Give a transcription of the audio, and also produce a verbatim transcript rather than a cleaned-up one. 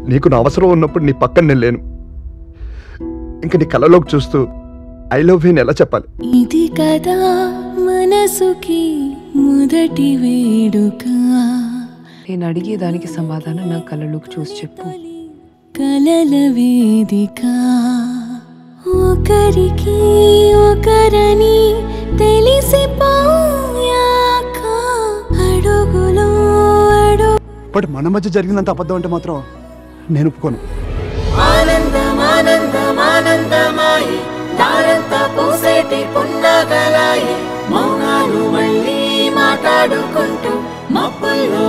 నీకు నా అవసరం ఉన్నప్పుడు నీ పక్కన నేను లేను. ఇంక నీ కళ్ళలోకి చూస్తూ ఐ లవ్ యూ ఎలా చెప్పాలి? ఇది కదా మనసుకి మొదటి వేడుక. నేను అడిగేదానికి సమాధానం నా కళ్ళలోకి చూసి చెప్పు. కలల వేదిక ఒకరికి ఒకరని తెలిసిపోయాక అడుగులో అడుగు. బట్ మన మధ్య జరిగినంత అబద్ధం అంటే మాత్రం నేను ఒప్పుకోను. ఆనందం ఆనందం ఆనందమాయి దారంతా పూసేటి పున్నగలాయి మౌనాలు మళ్ళీ మాట్లాడుకుంటూ మబ్బుల్లో